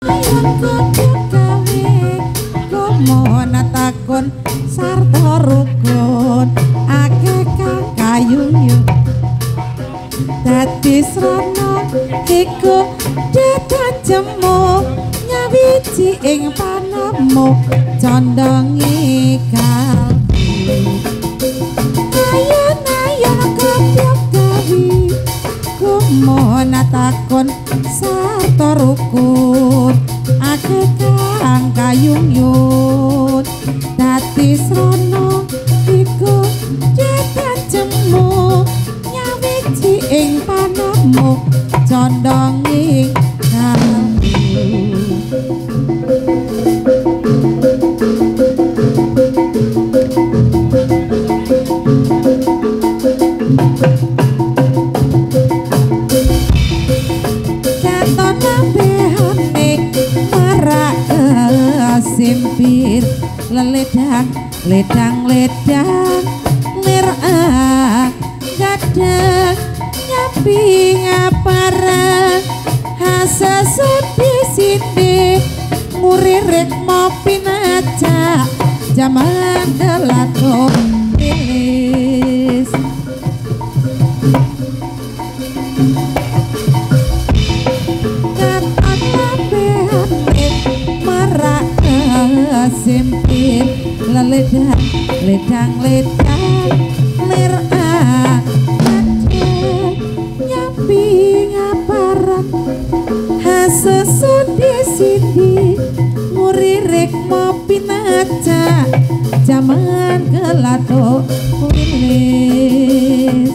Takon sarta rukun akeh kang kayuyung dadi srana iku detacemu nyawiji ing panemu condongi kalbu ayon-ayon kopiok gawi kumona takon sarta rukun akeh kang kayuyung dadi srana iku detacemu nyawiji ing panemu condongi kalbu katon ambehane marak simpir leledang ledang lir gadang nyapi ngapara hasesudi sindi nguririk mopi naja jaman delato ilis katon ambehane marak simpir leledang lir nyapi ngaparan hasesudi sindi nguririk mopi naja jaman gelato wilis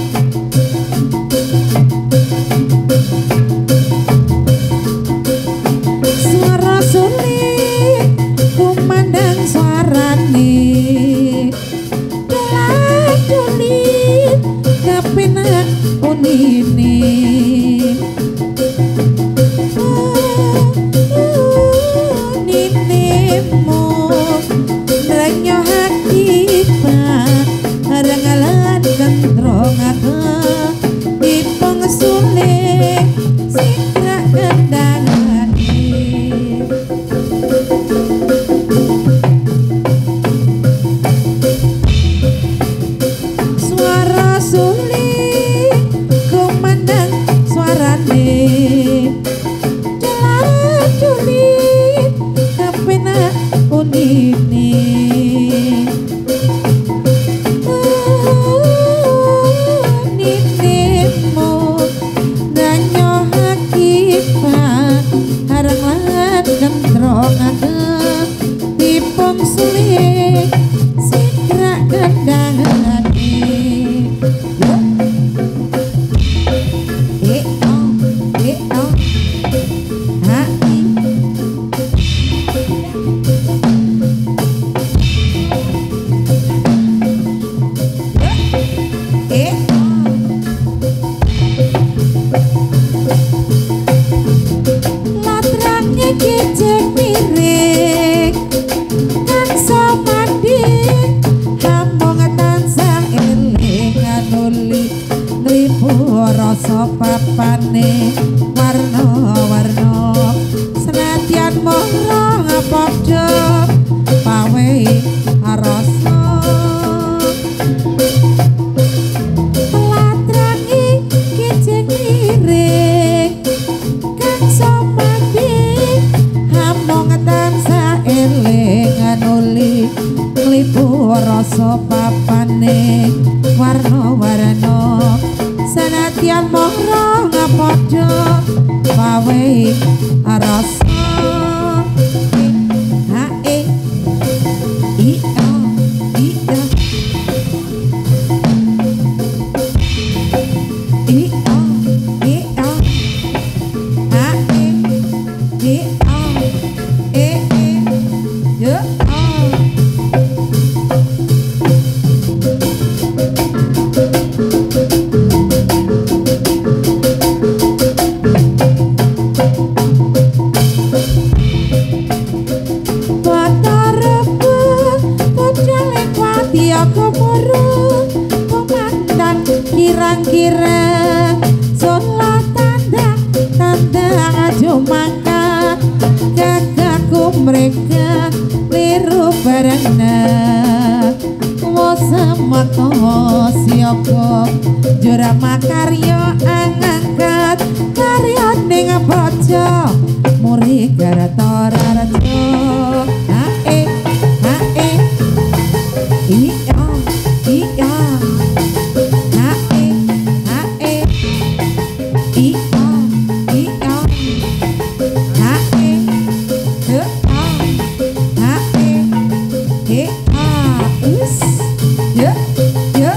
suara sulit kumandang suarane deladulit kepenak unine ninemu renyo hakibat rengalan kendrong aku dipong suling sikra kendangane suara suling kumandang suarane deladulit kepenak unine ninemu danyo hakibat harangan kendrong aku dipong suling sikra kendangane latrangnya kecek miring kan somadi hambung tansah eling nganuli nribu rasa papane warna-warna senadyan mora padha pawe rasa latrangi kecek miring kan somadi hambung tansah eling nganuli nribu rasa papane warna-warna senadyan mora padha pawe rasa kirang-kirang solat tanda ajo mangkat mereka liru barana wasamata siapa jura makarya angangkat karya ning baca muri garata raja hae iya iya hae iya iya hae us ya ya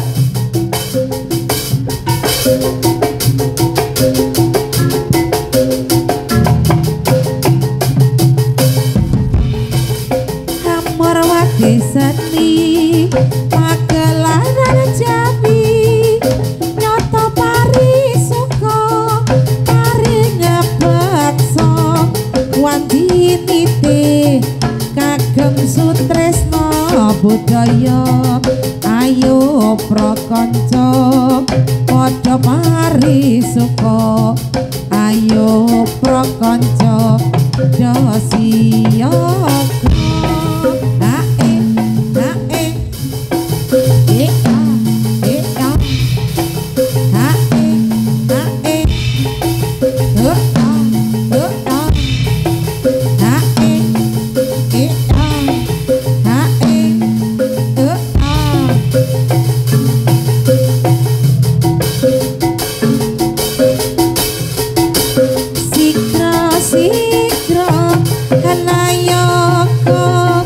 hamor wate seni pagelaran Jambi nyoto pari suka pari ngabaksa wandinite kagem sutresna budaya ayo prakanca padha mari suka ayo prakanca dasiyaga hae hae eka eka hae hae eka eka hae eka hae sikra hanayaka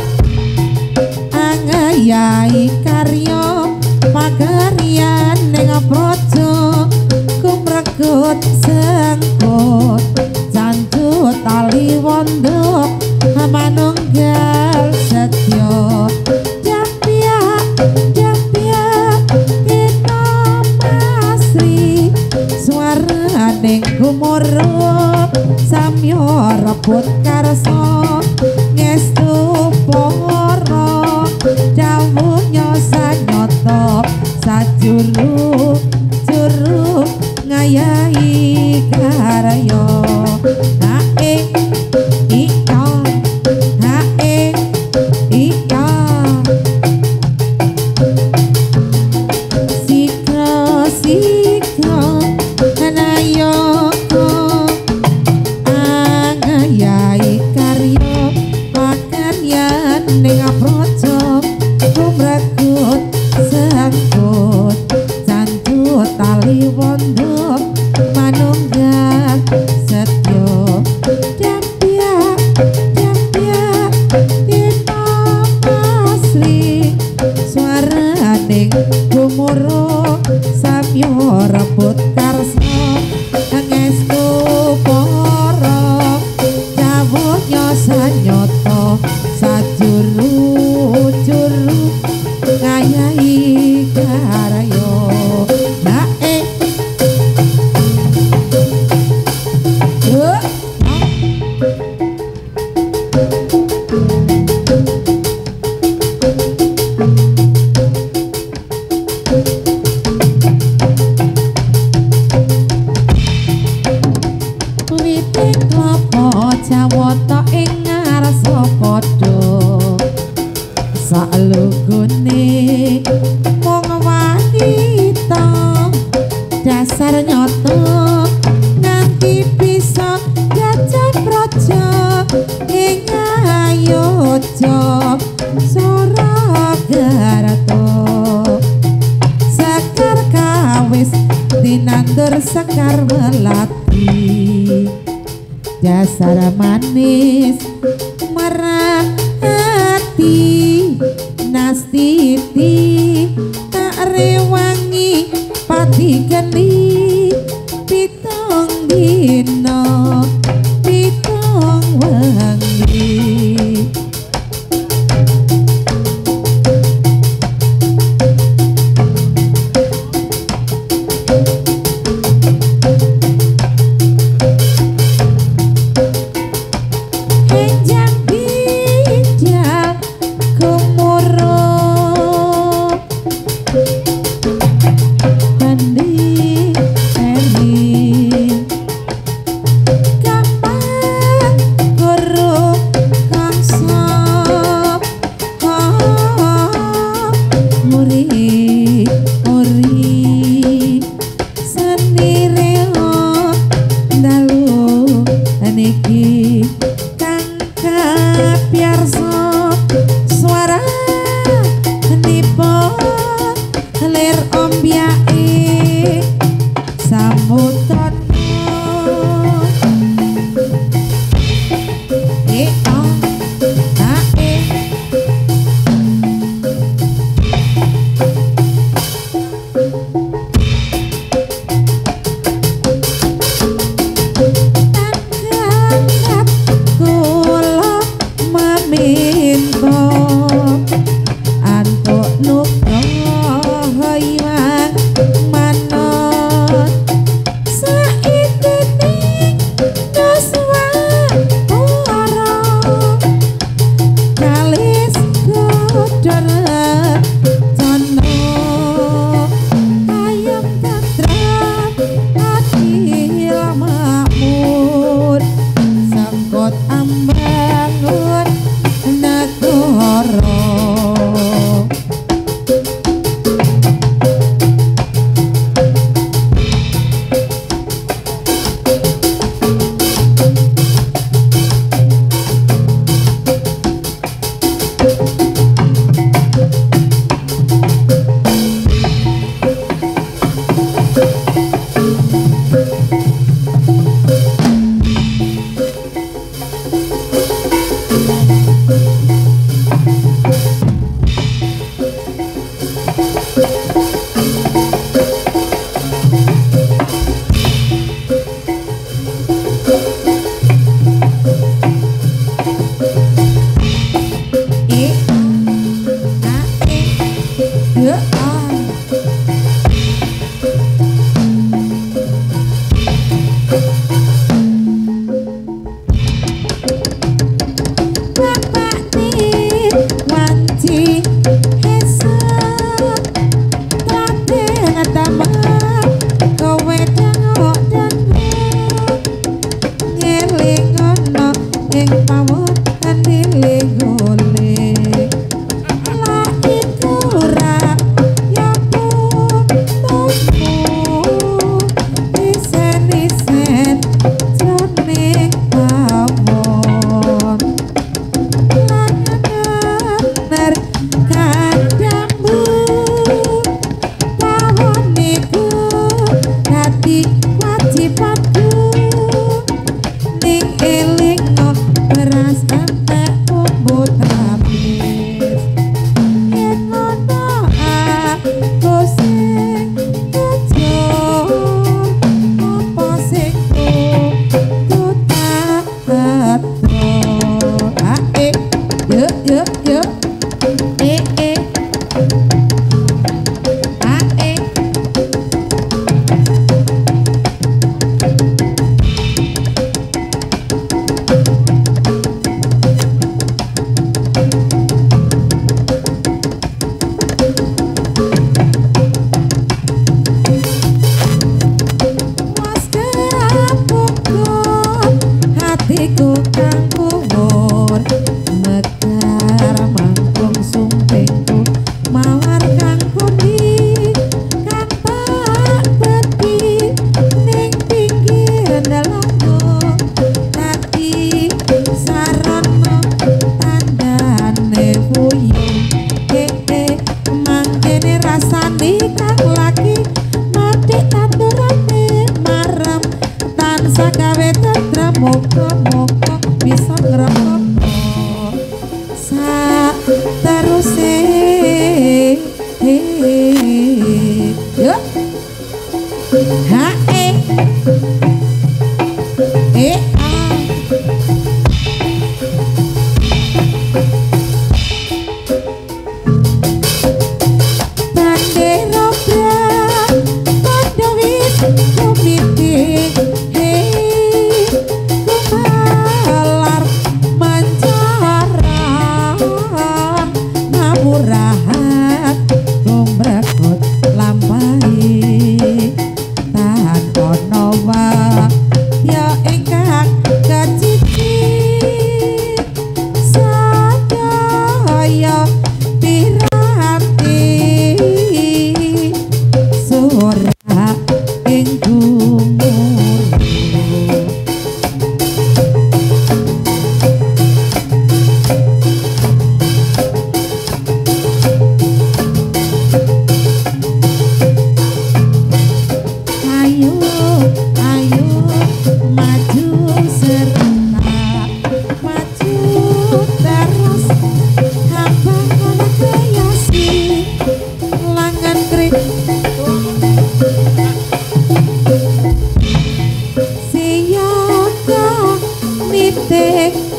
angayai karya pagaryan ning praja kumregut sengkut janju tali wanda manunggal setya jampia jampia kita masri suara ning gumuruk samyo rebut karso ngestu poro dawuhnya sanyoto sajuru juru ngayahi karyo hae iya hae iya sikra sikra hanayaka angayai karya pakaryan ning praja kumregut sangkut janju tali wanda manunggal setya jampia jampia dina asri suara ning gumuruk samyo rebut karsa ngestu para dawuhnya sanyoto sajuru juru ngayahi karyo hae witing klapa jawata ing ngarsa padha salugune mung wanita dasar nyoto nganti bisa gajah praja ing ayodya Surakarta sekar kawis dinandur sekar melati dasar manis merah hati nastiti tak rewangi pati geni pitung dino pitung wangi Guru kang kapiarsa suara nipo lir ombyake samudra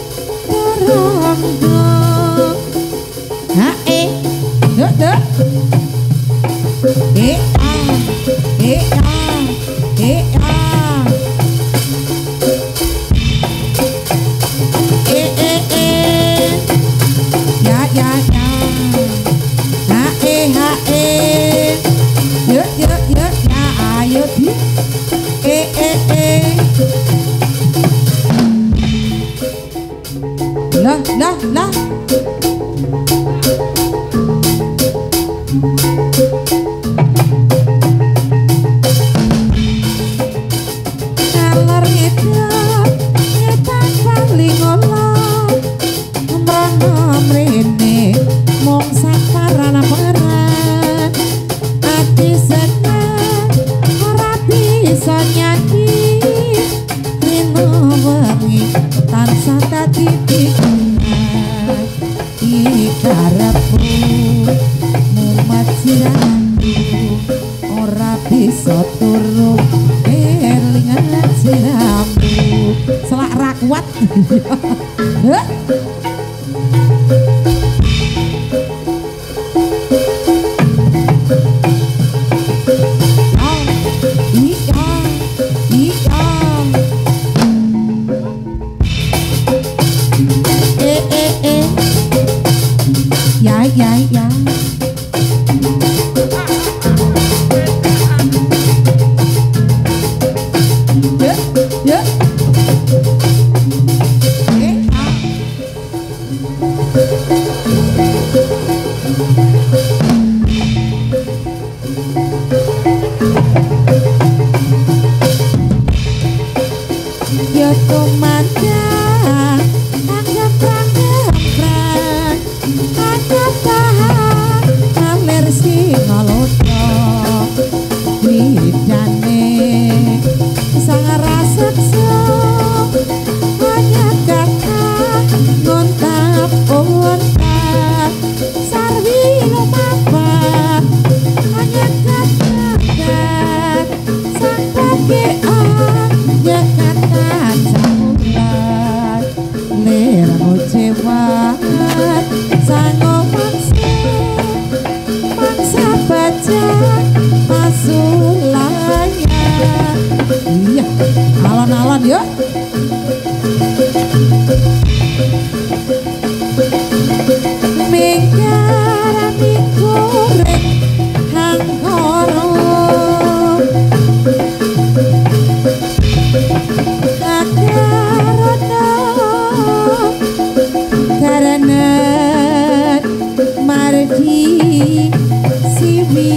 Ronggo hae dek dek ah ya ya ya hae yuk ya ayo di lah ngalor ngedok ngetan paling ngolong mrono mrene mung saparan-paran ati seneng ora bisa nyanyi rino wengi tansah dadi pikiran iki karepku mumet siramu ora bisa turu elingan siramu selak ra kuat ya ya tumandang anggap prang-prang anggap tahan alir singoloto bidane sang raseksa hanya kata ngontap-ngontap sarwi lumapat hanya kata sang pakean ya kata samulat lirmu cewat sango mangsa baca masulanya iya alon-alon yuk menggarami goreng hangkoro karena mardi siwi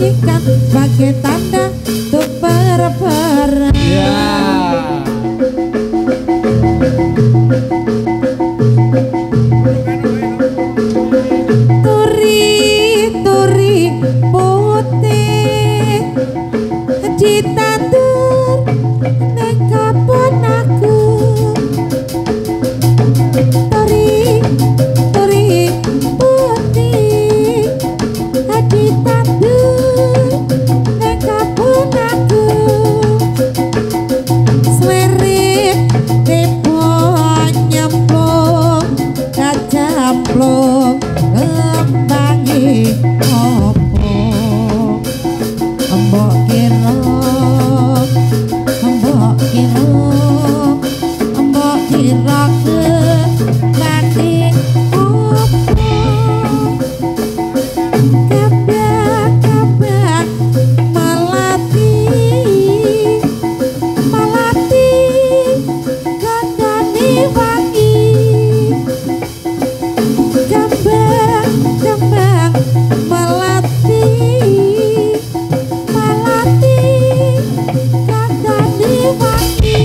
nyanyikan sebagai tanda untuk berperang. Turi putih ditandur ning kebon aku. Turi putih ditandur ning kebon aku. Slirit tiba nyemplung kacamplung kembangi opo. Mbok kira kembangi opo. Kabar melati kandhane wangi. Kembang melati kandhane wangi.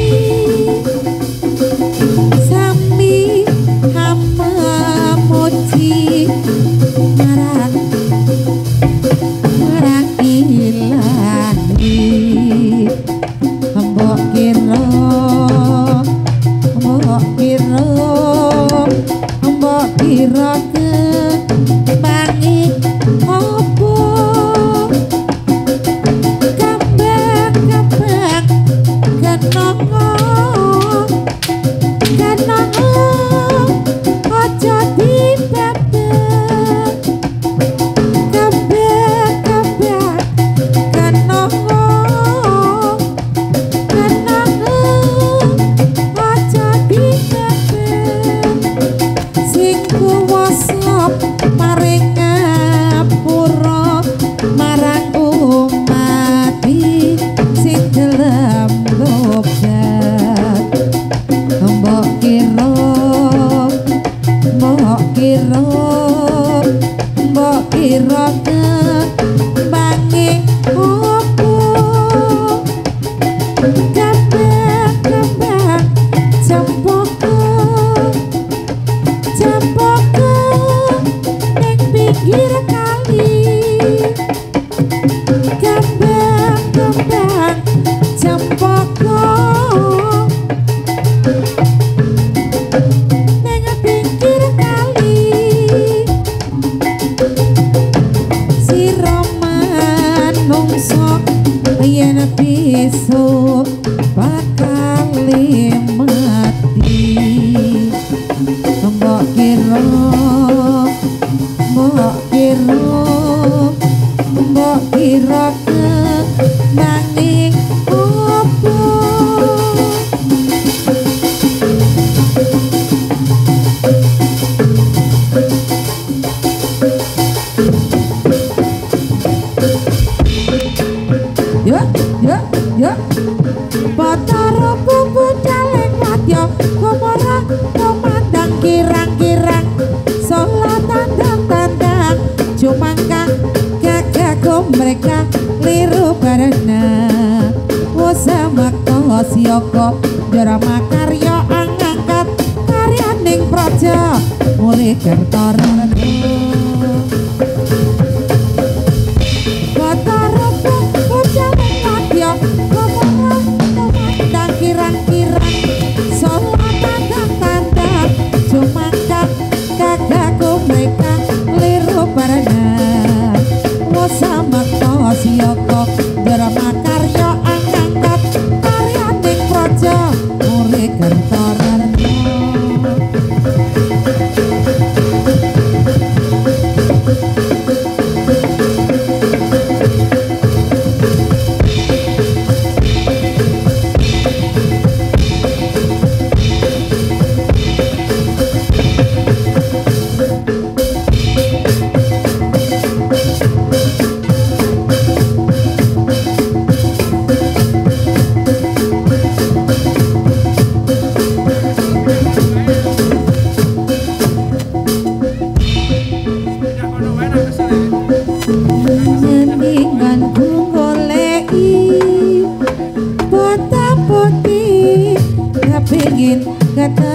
Sami hama moji marang ilahi. Mbok kira kembangi opo. Kembang kenongo aja dibebek. Kembang kenongo aja dibebek. Sing kuwasa paring ngapura marang umat sing gelem tobat. Mbok kira kembangi opo. Kembang cempaka ning pinggir kali. Kembang cempaka ning pinggir kali. Sira manungsa yen bisa bakal mati. Mbok kira kembangi opo. Ya Bathara bubu caleng wadya kumara kumandang kirang-kirang salah tandang-tandang cumangka gagaku mereka liru barena wasamakta siaka drama karya angkat karyaning praja mulih Kertara. Bathara bubu caleng wadya kumara kumandang kirang-kirang salah tandang-tandang cumangka gagaku mereka liru barena wasamakta siaka drama karya angkat karyaning praja mulih Kertara.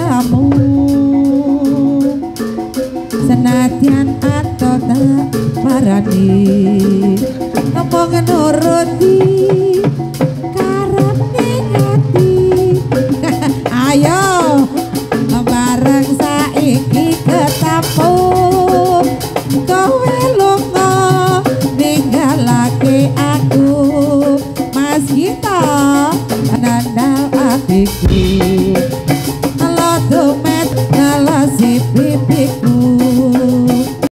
kamu senadyan atau tak parani ngomong nuruti karep ning ati ayo bareng saiki ketemu kowe lunga ninggalake aku Mas Gita nandal atiku lo domet ngelasi pipiku